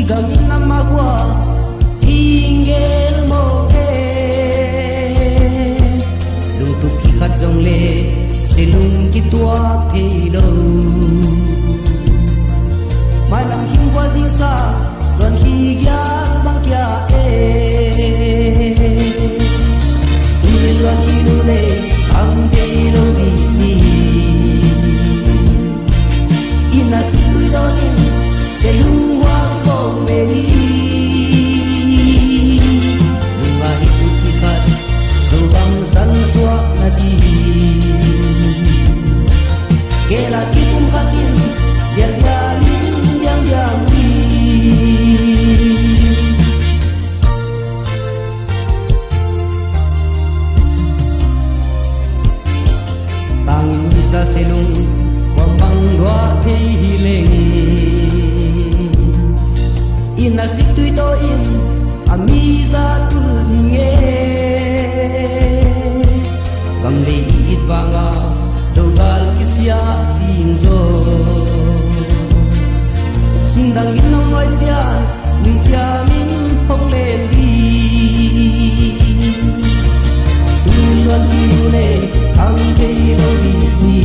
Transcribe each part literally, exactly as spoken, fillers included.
gamin na magwa ingel mo ke lung tu ki khat jong le silung ki tua thei lo mai lam hing wa jing sa ron hi ya bang kya e ni ron hi lu le ang thei lo ni ni ina sui do ni silung wa ko me ni lunga itu ki khat so bang san suwa na di kela ki pum khatin dia dia yang yang di tangin bisa selung wambang dua thei hileng ina situi to in amiza tu nge gamli itwanga dogal kisya inzo sindang inong noi sia ning tia min hong le di tuan di ne ang te lo di ni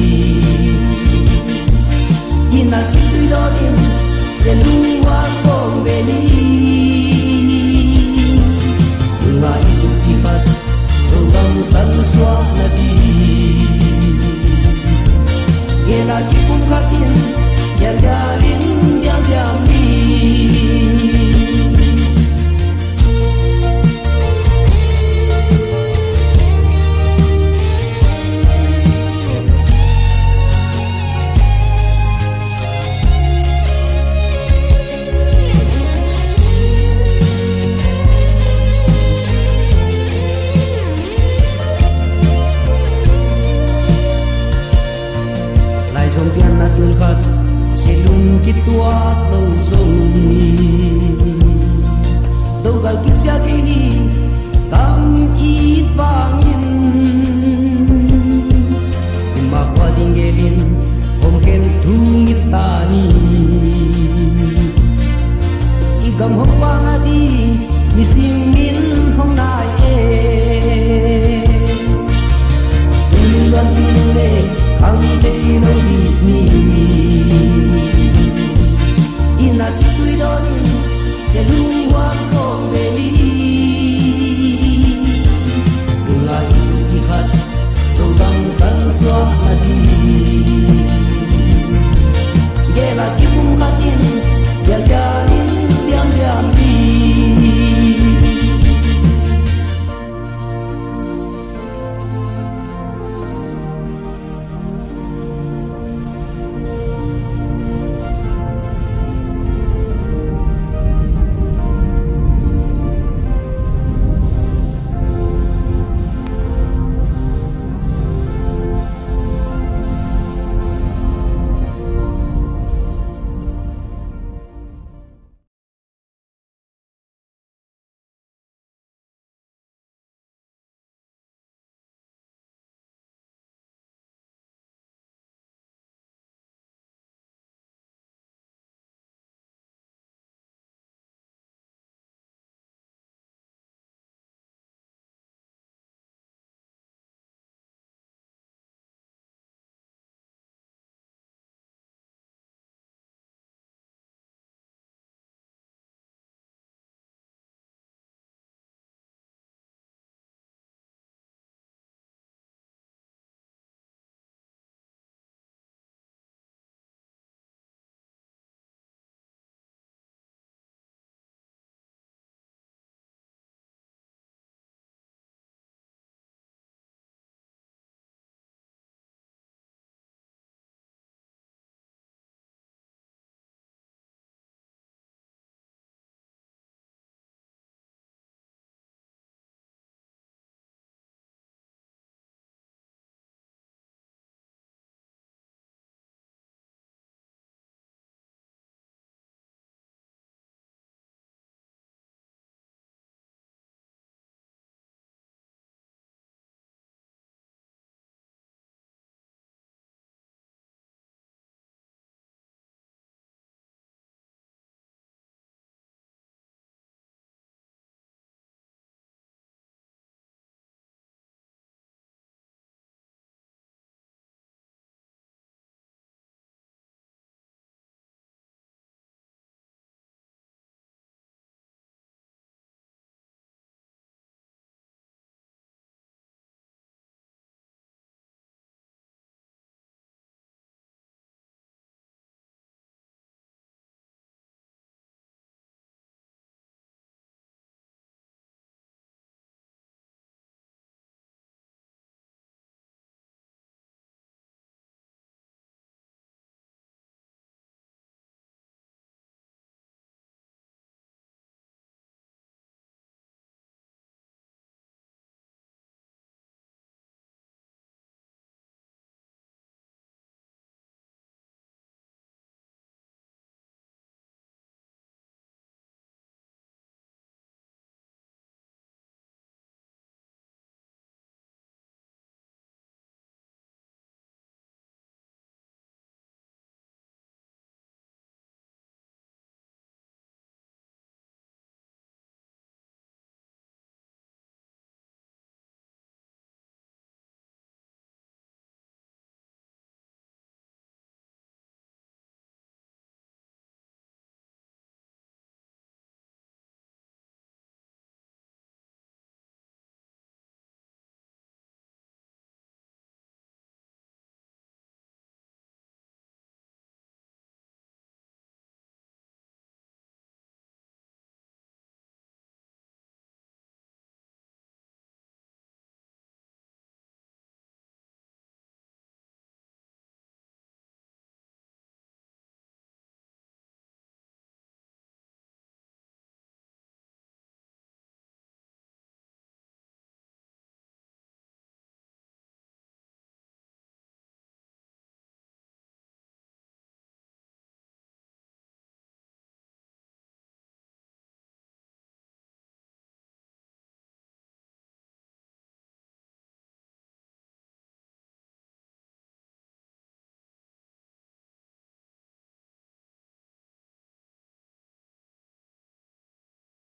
ina situi do in selua ko beni nga itu kipat sobang san swa na di ina ki pum khatin yal galin yal yami silung ki tua lo zong dogal ki sia ke ni tam ki bangin ma kwa dingelin om ken thung tani igam hom wanga di mising min hom nai e tulan le ang te no di ni ina situi do ni selung wa ko beli lunga itu ki khat so bang san swa adi ye la ki pum khatin ya ya